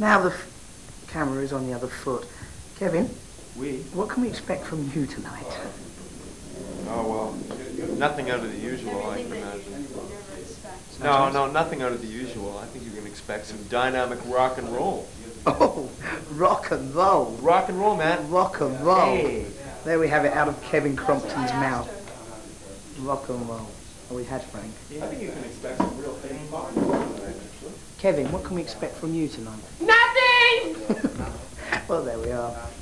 Now the camera is on the other foot. Kevin, Oui. what can we expect from you tonight? Oh, well, nothing out of the usual, I can imagine. No, nothing out of the usual. I think you can expect some dynamic rock and roll. Oh, rock and roll. Rock and roll, man. Rock and roll. Hey. There we have it out of Kevin Crompton's mouth. Rock and roll. Oh, we had Frank. I think you can expect some real big fun tonight, actually. Kevin, what can we expect from you tonight? Nothing! Well, there we are.